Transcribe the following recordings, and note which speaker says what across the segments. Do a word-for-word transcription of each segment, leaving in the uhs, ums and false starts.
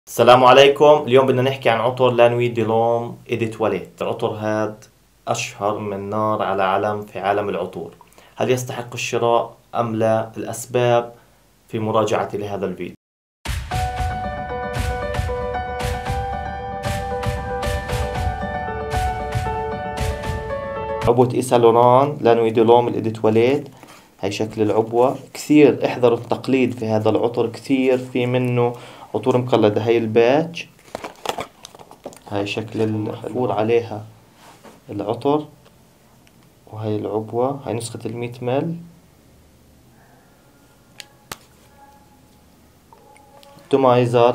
Speaker 1: السلام عليكم. اليوم بدنا نحكي عن عطر لانوي دي لوم ايدي تواليت. العطر هاد أشهر من نار على علم في عالم العطور. هل يستحق الشراء أم لا؟ الأسباب في مراجعتي لهذا الفيديو. عبوة إيسا لوران لانوي دي لوم الايدي تواليت. هاي شكل العبوة. كثير احذروا التقليد في هذا العطر، كثير في منه عطور مقلدة. هاي الباتش، هاي شكل المحفور عليها العطر، وهي العبوة، هاي نسخة المية مل. تومايزر.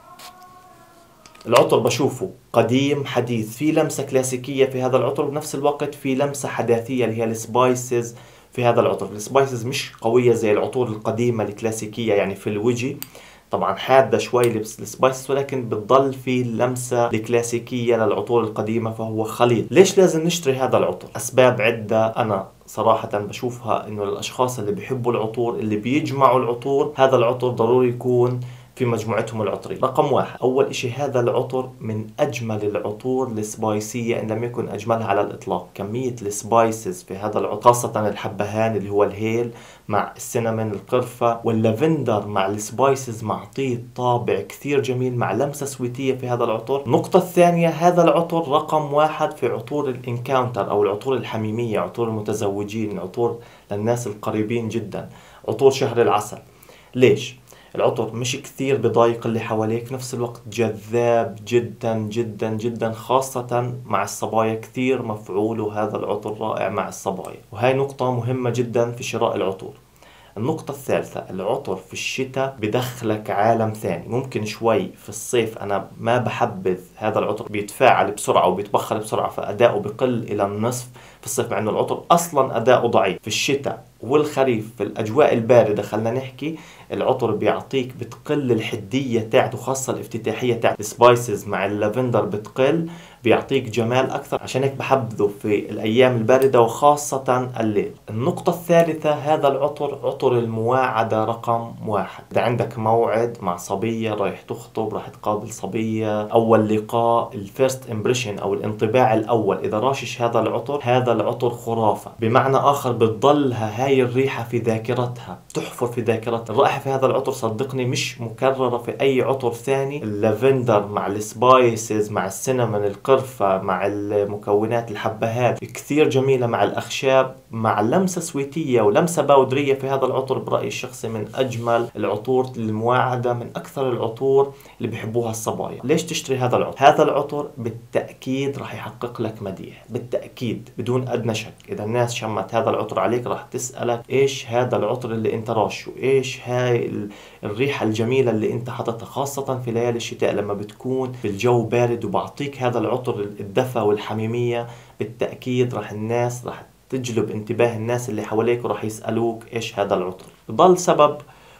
Speaker 1: العطر بشوفه قديم حديث، في لمسة كلاسيكية في هذا العطر، وبنفس الوقت في لمسة حداثية اللي هي السبايسز في هذا العطر. السبايسز مش قوية زي العطور القديمة الكلاسيكية، يعني في الوجه طبعا حادة شوي السبايسز، ولكن بتضل في اللمسة الكلاسيكية للعطور القديمة، فهو خليط. ليش لازم نشتري هذا العطر؟ أسباب عدة أنا صراحة بشوفها إنه للأشخاص اللي بيحبوا العطور، اللي بيجمعوا العطور، هذا العطر ضروري يكون في مجموعتهم العطرية. رقم واحد، أول إشي هذا العطر من أجمل العطور السبايسية إن لم يكن أجملها على الإطلاق. كمية السبايسز في هذا العطر، خاصة الحبهان اللي هو الهيل مع السينامون القرفة واللافندر مع السبايسز، معطيه طابع كثير جميل مع لمسة سويتية في هذا العطر. النقطة الثانية، هذا العطر رقم واحد في عطور الانكاونتر أو العطور الحميمية، عطور المتزوجين، عطور للناس القريبين جدا، عطور شهر العسل. ليش؟ العطر مش كثير بضايق اللي حواليك، في نفس الوقت جذاب جدا جدا جدا، خاصة مع الصبايا. كثير مفعوله هذا العطر رائع مع الصبايا، وهي نقطة مهمة جدا في شراء العطور. النقطة الثالثة، العطر في الشتاء بدخلك عالم ثاني. ممكن شوي في الصيف أنا ما بحبذ هذا العطر، بيتفاعل بسرعة وبيتبخر بسرعة، فأداؤه بقل إلى النصف في الصيف، مع أنه العطر أصلا أداؤه ضعيف. في الشتاء والخريف في الأجواء الباردة خلنا نحكي، العطر بيعطيك بتقل الحدية تاعته، خاصة الافتتاحية تاعت السبايسز مع اللافندر بتقل، بيعطيك جمال أكثر. عشان هيك بحبذه في الأيام الباردة وخاصة الليل. النقطة الثالثة، هذا العطر عطر المواعدة رقم واحد. إذا عندك موعد مع صبية، رايح تخطب، راح تقابل صبية، أول لقاء، الفيرست امبريشن أو الانطباع الأول، إذا راشش هذا العطر، هذا العطر خرافة. بمعنى آخر بتضلها هاي الريحة في ذاكرتها، تحفر في ذاكرتها. الرائحة في هذا العطر صدقني مش مكررة في أي عطر ثاني. اللافندر مع السبايسز مع السينامون القرفة مع المكونات الحبهات كثير جميلة، مع الأخشاب، مع لمسة سويتية ولمسة باودرية في هذا العطر. برأيي الشخصي من أجمل العطور المواعدة، من أكثر العطور اللي بيحبوها الصبايا. ليش تشتري هذا العطر؟ هذا العطر بالتأكيد راح يحقق لك مديح، بالتأكيد بدون أدنى شك. إذا الناس شمت هذا العطر عليك راح تسألك إيش هذا العطر اللي أنت راشه، إيش هاي الريحة الجميلة اللي أنت حطتها، خاصة في ليالي الشتاء لما بتكون بالجو بارد وبعطيك هذا العطر الدفى والحميمية. بالتأكيد راح الناس راح تجلب انتباه الناس اللي حواليك وراح يسألوك إيش هذا العطر. بضل سبب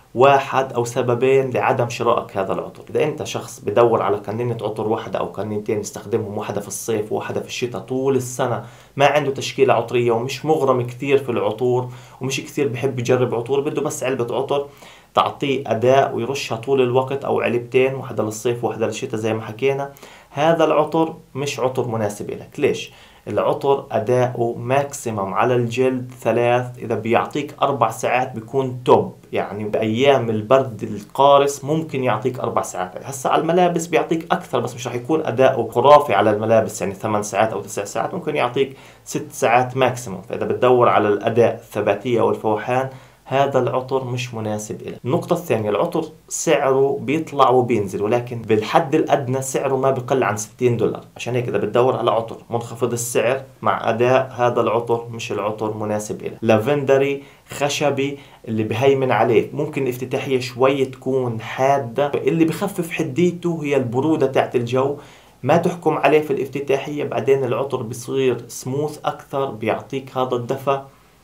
Speaker 1: واحد أو سببين لعدم شرائك هذا العطر. إذا أنت شخص بدور على كنينة عطر واحدة أو كنينتين يستخدمهم، واحدة في الصيف وواحدة في الشتاء طول السنة، ما عنده تشكيلة عطرية ومش مغرم كثير في العطور ومش كثير بحب يجرب عطور، بده بس علبة عطر تعطيه أداء ويرشها طول الوقت، أو علبتين، واحدة للصيف وواحدة للشتاء زي ما حكينا، هذا العطر مش عطر مناسب لك. ليش؟ العطر أداؤه ماكسيمم على الجلد ثلاث، إذا بيعطيك أربع ساعات بيكون توب. يعني بأيام البرد القارس ممكن يعطيك أربع ساعات. هسا على الملابس بيعطيك أكثر، بس مش راح يكون أداؤه خرافي على الملابس، يعني ثمان ساعات أو تسع ساعات، ممكن يعطيك ست ساعات ماكسيمم. فإذا بتدور على الأداء، الثباتية والفوحان، هذا العطر مش مناسب إلك. النقطة الثانية، العطر سعره بيطلع وبينزل، ولكن بالحد الأدنى سعره ما بقل عن ستين دولار. عشان هيك إذا بتدور على عطر منخفض السعر مع أداء، هذا العطر مش العطر مناسب إلك. لافندري خشبي اللي بهيمن عليك، ممكن الافتتاحية شوي تكون حادة، اللي بخفف حديته هي البرودة تاعت الجو. ما تحكم عليه في الافتتاحية، بعدين العطر بصير سموث أكثر، بيعطيك هذا الدفى،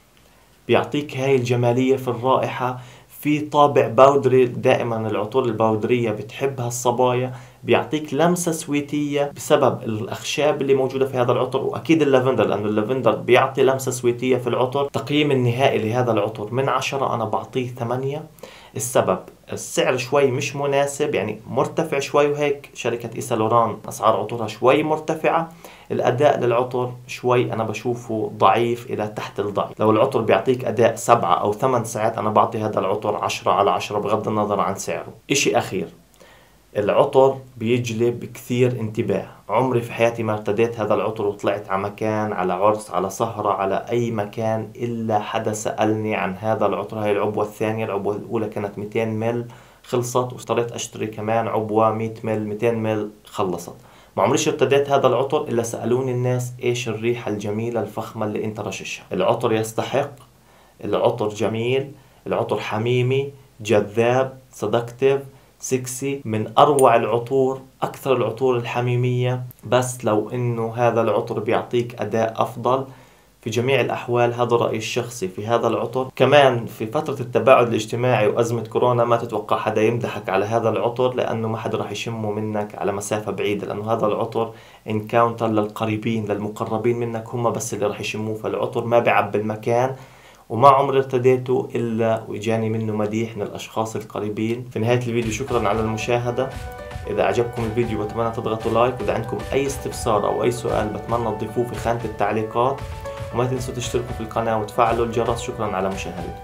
Speaker 1: بيعطيك هاي الجمالية في الرائحة، في طابع باودري. دائما العطور الباودرية بتحبها الصبايا، بيعطيك لمسة سويتية بسبب الأخشاب اللي موجودة في هذا العطر، وأكيد اللافندر، لأنه اللافندر بيعطي لمسة سويتية في العطر. تقييم النهائي لهذا العطر من عشرة أنا بعطيه ثمانية. السبب السعر شوي مش مناسب، يعني مرتفع شوي، وهيك شركة إيسا لوران أسعار عطورها شوي مرتفعة. الأداء للعطر شوي أنا بشوفه ضعيف إلى تحت الضعيف. لو العطر بيعطيك أداء سبعة أو ثمان ساعات أنا بعطي هذا العطر عشرة على عشرة بغض النظر عن سعره. إشي أخير، العطر بيجلب كثير انتباه. عمري في حياتي ما ارتديت هذا العطر وطلعت على مكان، على عرس، على سهرة، على أي مكان، إلا حدا سألني عن هذا العطر. هاي العبوة الثانية، العبوة الأولى كانت مئتين مل خلصت، واضطريت أشتري كمان عبوة مئة مل مئتين مل خلصت. ما عمريش ارتديت هذا العطر إلا سألوني الناس إيش الريحة الجميلة الفخمة اللي أنت رششها. العطر يستحق، العطر جميل، العطر حميمي، جذاب، سدكتيف، سكسي، من أروع العطور، أكثر العطور الحميمية. بس لو إنه هذا العطر بيعطيك أداء أفضل في جميع الأحوال. هذا رأيي الشخصي في هذا العطر. كمان في فترة التباعد الاجتماعي وأزمة كورونا ما تتوقع حدا يمدحك على هذا العطر، لأنه ما حدا راح يشمه منك على مسافة بعيدة، لأنه هذا العطر انكاونتر للقريبين للمقربين منك، هم بس اللي راح يشموه. فالعطر ما بيعبي المكان، وما عمري ارتديته إلا وإجاني منه مديح من الأشخاص القريبين. في نهاية الفيديو شكرا على المشاهدة. إذا عجبكم الفيديو بتمنى تضغطوا لايك، وإذا عندكم أي استفسار أو أي سؤال بتمنى تضيفوه في خانة التعليقات، وما تنسوا تشتركوا في القناة وتفعلوا الجرس. شكرا على مشاهدتكم.